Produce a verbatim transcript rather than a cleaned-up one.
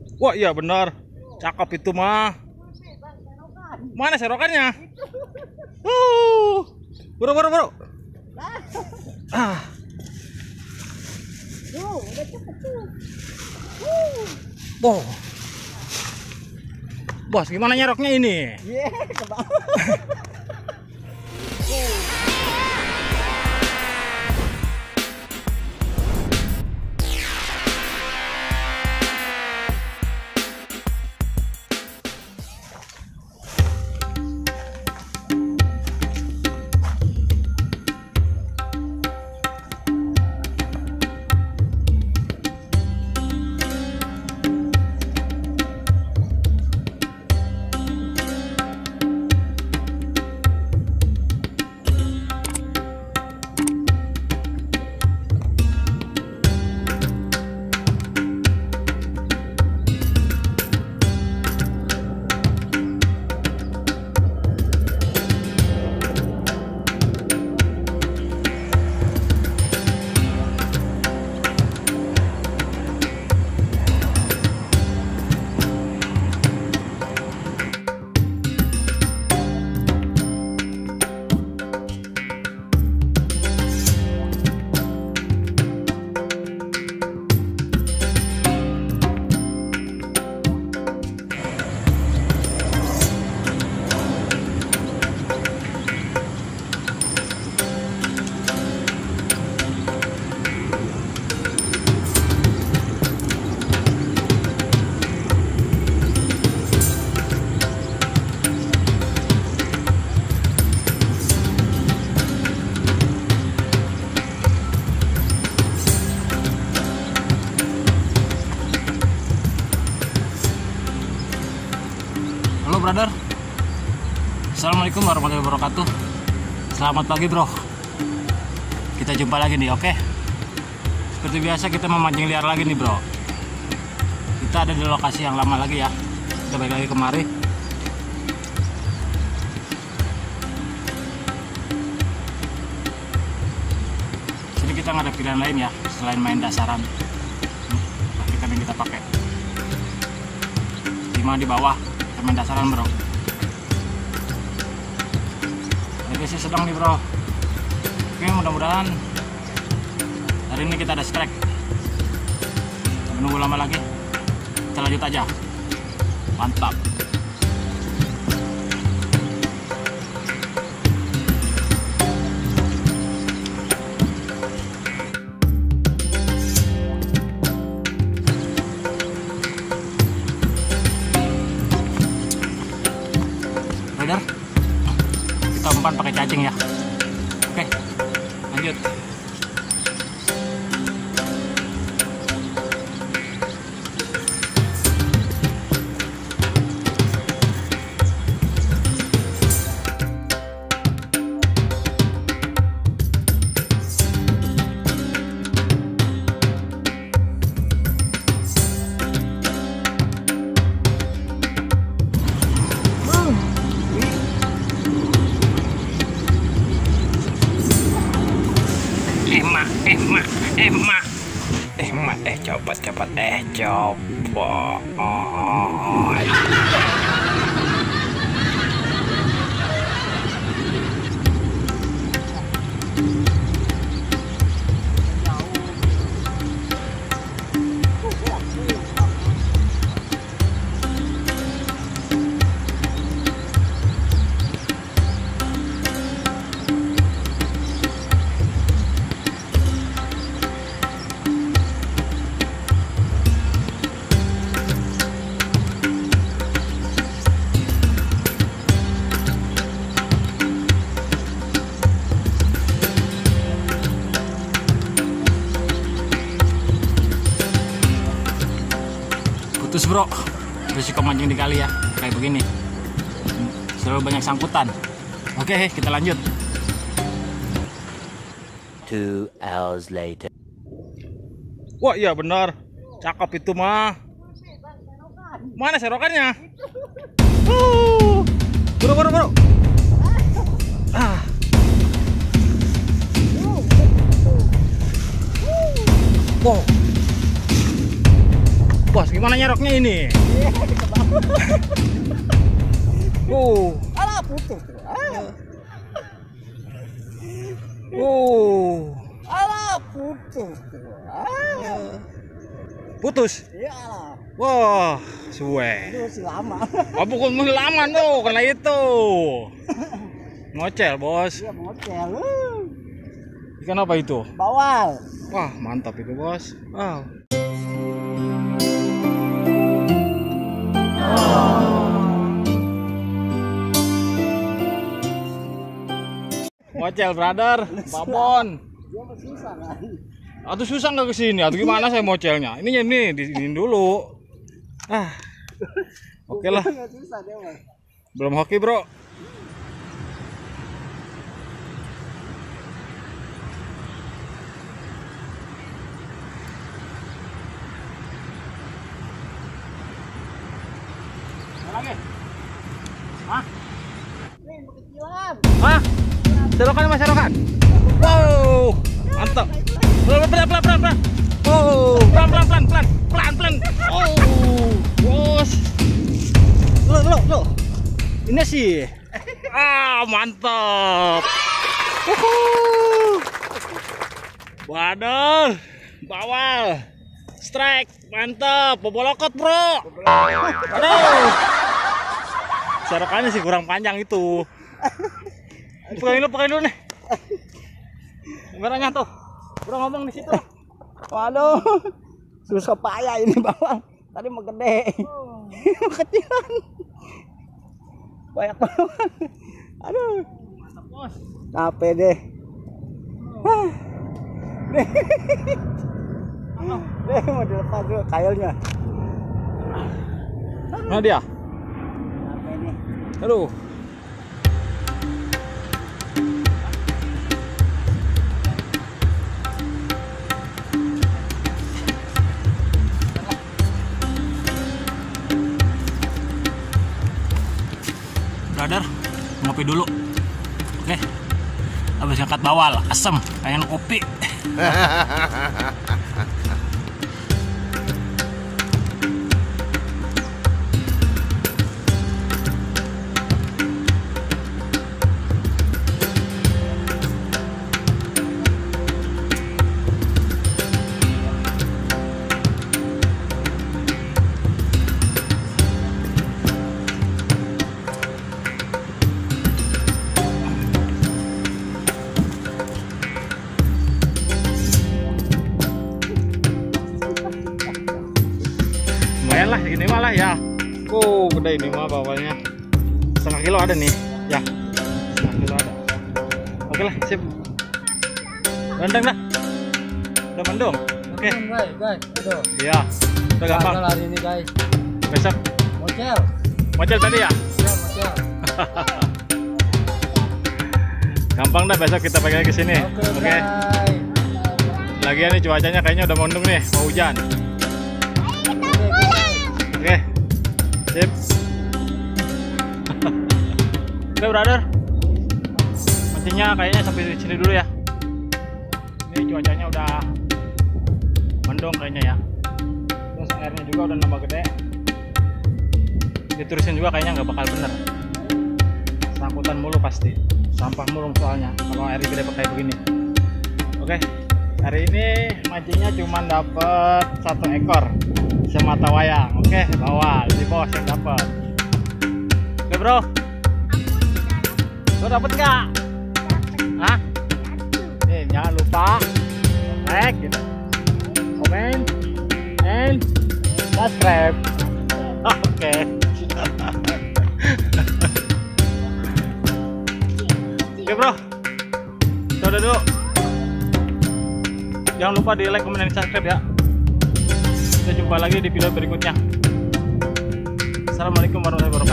Wah iya benar, cakep itu mah. Mana serokannya? Uh, bro bro bro. Ah. Boh. Bos, gimana nyeroknya ini? Yeah, Halo brother, assalamualaikum warahmatullahi wabarakatuh. Selamat pagi bro. Kita jumpa lagi nih, oke? Seperti biasa kita memancing liar lagi nih bro. Kita ada di lokasi yang lama lagi ya. Kita balik lagi kemari. Sini kita nggak ada pilihan lain ya selain main dasaran. Ikan yang kita pakai. Lima di bawah. Main dasaran bro. Lagi sih sedang nih bro. Oke, mudah-mudahan hari ini kita ada strike. Menunggu lama lagi, kita lanjut aja. Mantap. Kita umpan pakai cacing ya. Oke, lanjut. Emak, emak, emak, emak, eh copot, copot, eh copot. Putus bro, risiko mancing di kali ya, kayak begini. Selalu banyak sangkutan. Oke, kita lanjut. Two hours later. Wah iya benar, cakep itu mah. Mana serokannya? Uh, bro bro bro. Ah. Wow. Wah bos, gimana nyeroknya ini? Oh, Alah putus. Ah. oh, Alah putus. Ah. putus. Iya lah. Wah, suwe. Itu si lama. Oh, bukan masih lama tuh, karena itu. Ngocel bos. Iya ngocel. Ikan apa itu? Bawal. Wah, mantap itu bos. Wow. Ngocel brother, babon. Dia mah susah kan. Aduh susah nggak kesini? Aduh gimana saya mocelnya? Ini ini di sini dulu. Ah, oke lah. Nggak susah dia mah. Belum hoki bro. Lagi? Hah? Nih kecilan. Hah? Serokan mas serokan? Wow, mantap. Pelan pelan pelan pelan pelan. Oh, pelan pelan pelan pelan pelan pelan. Oh, bos. Lo lo lo. Ini sih. Ah, mantap. Uhuh. Waduh, bawal. Strike, mantap. Bobolokot bro. Aduh. Serokannya sih kurang panjang itu. Pegangin dulu, pegangin dulu nih. Kameranya tuh. Bro ngomong di situ. Waduh. Susah payah ini bawal. Tadi mau gede. Mau kecilan. Banyak banget. Aduh. Mantap bos. Capek deh. Hah. Nih. Deh mau dilepas dulu kailnya. Mana dia? Capek nih. Aduh. Brother, ngopi dulu. Oke. Habis ngangkat bawal, asem, pengen kopi. Lumayan lah, ini malah ya. Oh, gede ini mah bawalnya. Setengah kilo ada nih, ya. Setengah kilo ada. Oke lah, sip. Bandeng dah. Udah mendung. Oke. Guys, guys, aduh. Iya. Udah gampang. Gagal hari ini guys. Besok Mocel. mocel tadi ya. Ya, mocel. Gampang dah, besok kita pakai ke sini. Oke, Oke. guys. Lagian nih cuacanya kayaknya udah mendung nih, mau hujan. Oke. Sip. Oke, brother. Mancingnya kayaknya sampai di sini dulu ya. Ini cuacanya udah mendung kayaknya ya. Terus airnya juga udah nambah gede. Diterusin juga kayaknya nggak bakal bener. Sangkutan mulu pasti. Sampah mulung soalnya kalau air gede pakai begini. Oke. Hari ini mancingnya cuma dapet satu ekor semata wayang. Oke, bawal di bawah yang dapet. Oke bro, lo dapet nggak? Hah? Nih jangan lupa like, gitu, comment, and subscribe. Oke. Oke bro, udah dulu. Jangan lupa di like, comment, dan subscribe ya. Kita jumpa lagi di video berikutnya. Assalamualaikum warahmatullahi wabarakatuh.